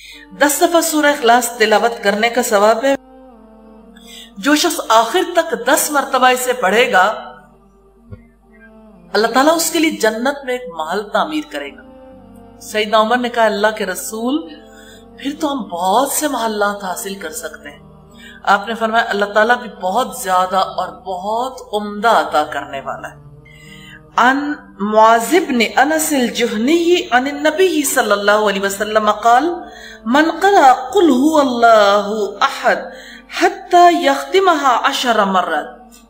10 دفعہ سورہ اخلاص تلاوت کرنے کا ثواب ہے. جو شخص آخر تک 10 مرتبہ اسے پڑھے گا اللہ تعالیٰ اس کے لیے جنت میں ایک محل تعمیر کرے گا. سیدنا عمر نے کہا اللہ کے رسول پھر تو ہم بہت سے محلات حاصل کر سکتے ہیں. آپ نے فرمایا اللہ تعالیٰ بھی بہت زیادہ اور بہت عمدہ عطا کرنے والا ہے. عن معاذ بن انس الجہنی عن النبی صلی اللہ علیہ وسلم قال من قرأ قل هو اللہ احد حتى يختمها 10 مرات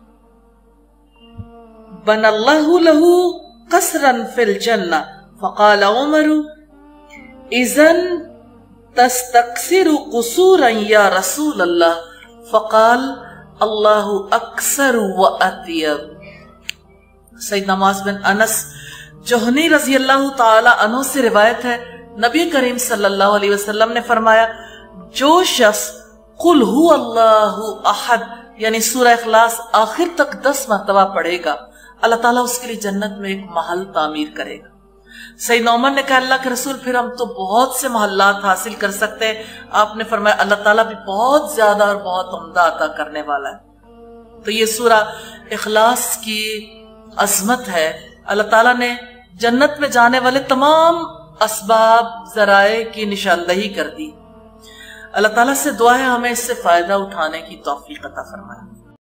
بنى الله له قصرا في الجنة. فقال عمر اذن تستقصر قصورا یا رسول اللہ. فقال اللہ اکثر و اطیب. سیدنا معاذ بن انس جوہنی رضی اللہ تعالی عنہ سے روایت ہے نبی کریم صلی اللہ علیہ وسلم نے فرمایا جو شخص قل هو اللہ احد یعنی سورہ اخلاص آخر تک 10 مرتبہ پڑھے گا اللہ تعالیٰ اس کے لیے جنت میں ایک محل تعمیر کرے گا. سیدنا عمر نے کہا اللہ کے رسول پھر ہم تو بہت سے محلات حاصل کر سکتے ہیں. آپ نے فرمایا اللہ تعالیٰ بھی بہت زیادہ اور بہت عمدہ عطا کرنے والا ہے. تو یہ سورہ اخلاص کی عظمت ہے. اللہ تعالیٰ نے جنت میں جانے والے تمام اسباب ذرائع کی نشاندہی کر دی. اللہ تعالیٰ سے دعا ہے ہمیں اس سے فائدہ اٹھانے کی توفیق عطا فرمائے.